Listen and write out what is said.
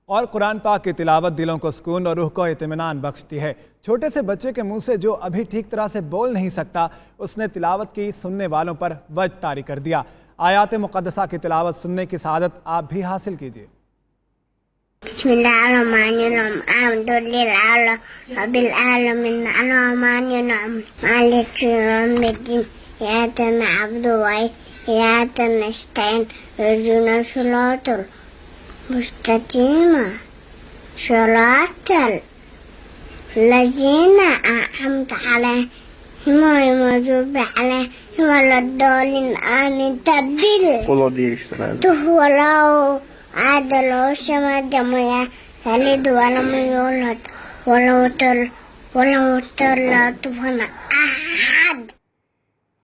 और कुरान पाक की तिलावत दिलों को सुकून और रूह को इत्मीनान बख्शती है। छोटे से बच्चे के मुंह से जो अभी ठीक तरह से बोल नहीं सकता, उसने तिलावत की सुनने वालों पर वज्द तारी कर दिया। आयात मुक़द्दसा की तिलावत सुनने की सआदत आप भी हासिल कीजिए। مستقيمة صراط الذين أنعمت عليهم غير المغضوب عليهم ولا الضالين آمين. تبديل ولو عدل السماء ولا يلد ولم يولد ولو طلعت فأنا